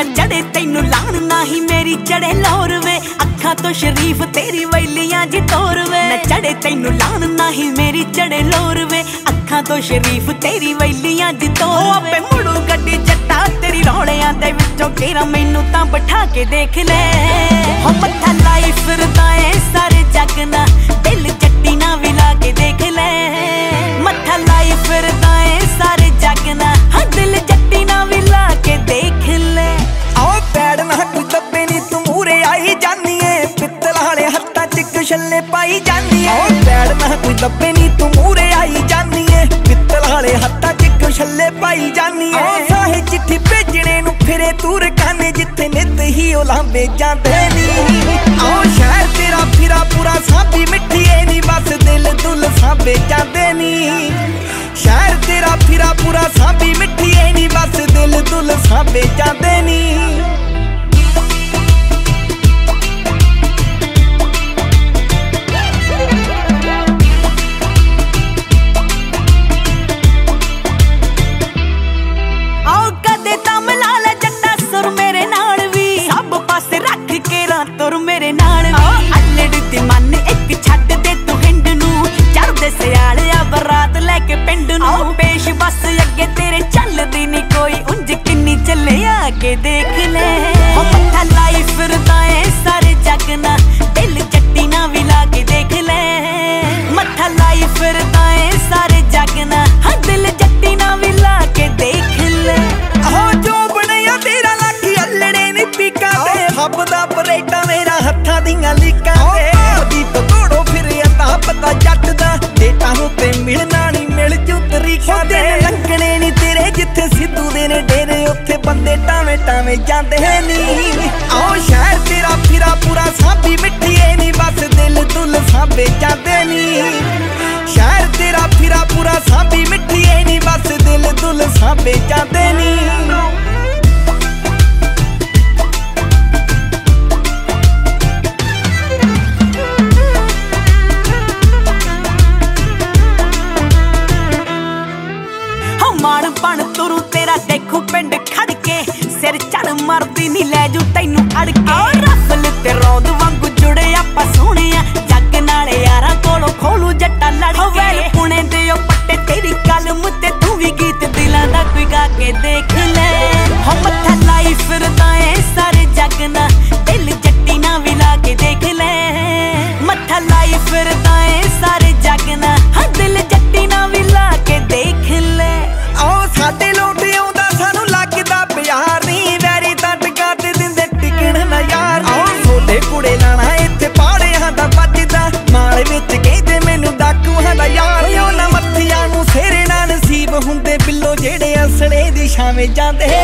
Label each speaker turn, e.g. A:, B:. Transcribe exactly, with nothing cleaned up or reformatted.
A: ना चढ़े तैनू लान नाही मेरी चढ़े लोर वे अखा तो शरीफ तेरी वैलियां जी तोर वे ना चढ़े तैनू लान नाही मेरी चढ़े लोर वे अखा तो शरीफ तेरी वैलियां जी तोर वे मुड़ू गड्डी जट्टा तेरी रौलियां दे विचों केरा मैनू तां बिठा के देख ले हो मत्था लाई फिरदा ऐ सारे जग ना दिल जट्टी ना भी ला के देख ले मत्था लाई फिरदा ऐ सारे जग ना हाँ दिल जट्टी ना भी ला के देख ले
B: आओ पैड़ ना कोई दब्बे नी तू मूरे आई जानी है पित्तल वाले हत्था च कछल्ले पाई जानी है पैड़ ना कोई दब्बे नी तू मूरे आई जानी है पित्तल वाले हत्था च कछल्ले पाई जानी है साहे चिट्ठी भेजने नू फिरे तूर काने जिथे नित ही ओ लांबे जांदे नी आओ शहर तेरा फिरा पूरा साबी मिट्ठी ए नी बस दिल दुल साबे जांदे नी शहर तेरा फिरा पूरा साबी मिट्ठी ए नी बस दिल दुल साबे जांदे नी
A: तुर मेरे नाल अल्लड़ दी मन एक छड्ड दे तू हिंड नू चढ़दे सियालिया बरात लेके पिंड नू पेश बस अगे तेरे चलदी नी कोई उंज किन्नी चले आके देख ले हो मत्था लाई फिरदा ऐ सारे जग ना दिल जट्टी ना भी ला के देख ले मत्था लाई फिरदा ऐ सारे जग ना हाँ दिल जट्टी ना भी ला के देख ले
B: हो जो बनया तेरा लाखी अल्लड़े नी पीका दे हबदा परेटा मेरा हत्था दियां लीकां ते दी पकोड़ो फिर अता पता जट दा डेटा हो ते मिलना नी मिल जू तरीका दे लंघने नी तेरे जिथे सिद्धू दे ने डेरे उत्थे बंदे टावे टावे जांदे नी आओ शहर तेरा फिरा पूरा साबी मिट्ठी ए नी बस दिल दुल साबे जांदे नी शहर तेरा फिरा पूरा साबी मिट्ठी ए नी बस दिल दुल साबे जांदे नी
A: माण बन तुरू तेरा देखू पिंड खड़ के सिर चढ़ मरदी नी लै जू तैनू अड़ के रफल ते रौद वांगू जुड़े आपां सोहणे जग नाले यारां कोलों खोलू जट्टा लड़ के पुणे दे ओ पट्टे तेरी कलम ते तू भी गीत दिलां दा कोई गा के देख ले हो मत्था लाई फिरदा ऐ सारे जग ना दिल जट्टी ना भी ला के देख ले मत्था लाई फिरदा ऐ सारे जग ना हाँ दिल जट्टी ना भी ला के देख ले
B: आओ साडे लोट आउंदा सानू लगदा प्यार नी वैरी तां टका ते दिंदे टिकण ना यार आओ छोटे कुड़े लाना इत्थे पाड़ियां दा बजदा माल विच कहंदे मैनू डाकूआं दा यार ओ ना मत्थियां नू सेरे ना नसीब हुंदे बिल्लो जेड़े असले दी छावें जांदे